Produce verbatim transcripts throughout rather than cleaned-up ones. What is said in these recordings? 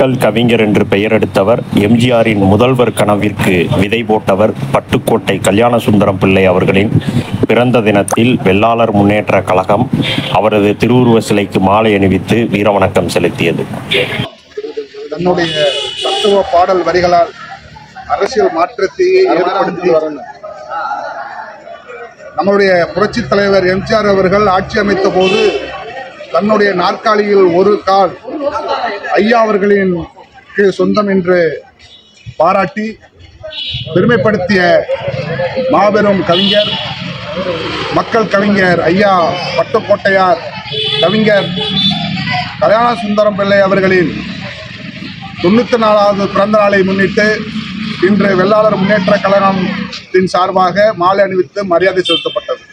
மக்கள் கவிஞர் என்று பெயர் எடுத்தவர். எம்ஜிஆரின் முதல்வர் கனவிற்கு விதை போட்டவர். பட்டுக்கோட்டை கல்யாணசுந்தரம் பிள்ளை அவர்களின் பிறந்த தினத்தில் வெள்ளாளர் முன்னேற்ற கழகம் அவரது திருவுருவ சிலைக்கு மாலை அணிவித்து வீரவணக்கம் செலுத்தியது. தன்னுடைய தத்துவ பாடல் வரிகளால் அரசியல் மாற்றத்தை ஏற்படுத்தி நம்முடைய புரட்சி தலைவர் எம்ஜிஆர் அவர்கள் ஆட்சி அமைத்த போது தன்னுடைய நாற்காலியில் ஒரு கால் ஐயா அவர்களின் சொந்தம் என்று பாராட்டி பெருமைப்படுத்திய மாபெரும் கவிஞர், மக்கள் கவிஞர் ஐயா பட்டுக்கோட்டையார் கவிஞர் கல்யாணசுந்தரம் பிள்ளை அவர்களின் தொண்ணூற்றி நாலாவது பிறந்த நாளை முன்னிட்டு இன்று வெள்ளாளர் முன்னேற்ற கழகத்தின் சார்பாக மாலை அணிவித்து மரியாதை செலுத்தப்பட்டது.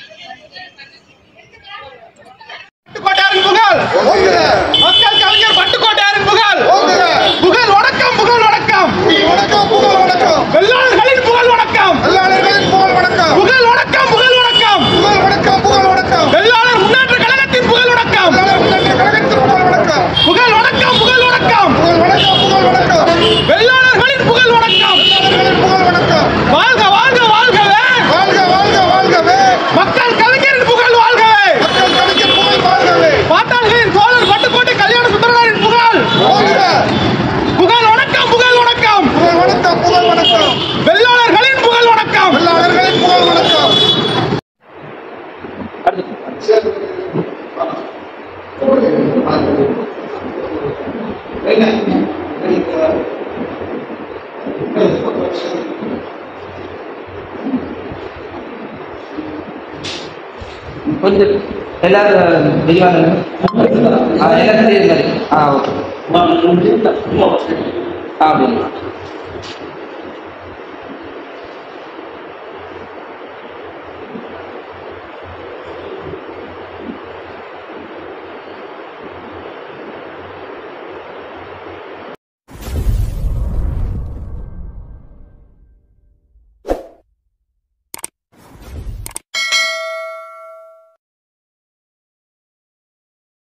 மக்கள் கவிஞர் பட்டுக்கோட்டையாரின் புகழ் புகழ் வணக்கம் புகழ் வணக்கம் வெள்ளாளர்களின் புகழ் வணக்கம் புகழ் வணக்கம் புகழ் வணக்கம் புகழ் வணக்கம் வெள்ளாளர் முன்னேற்ற கழகத்தின் புகழ் வணக்கம் புகழ் வணக்கம் புகழ் வணக்கம் வெள்ளாளர்களின் புகழ் வணக்கம் வாழ்க வாழ்க வாழ்கவே வாழ்க வாழ்க வாழ்கவே மக்கள் கவிஞரின் புகழ் வாழ்கவே மக்கள் கவிஞர் புகழ் வாழ்கவே பாட்டாளிகளின் சோழர் பட்டுக்கோட்டை கல்யாணசுந்தரனாரின் புகழ் புகழ் வணக்கம் புகழ் வணக்கம் புகழ் வணக்கம் புகழ் வணக்கம் வெள்ளாளர்களின் புகழ் வணக்கம் வெள்ளாளர்களின் புகழ் வணக்கம். கொஞ்சம் எல்லாரும் தெளிவாக எல்லாரும் தெரியுது. ஆ ஓகே. ஆ அப்படிங்களா.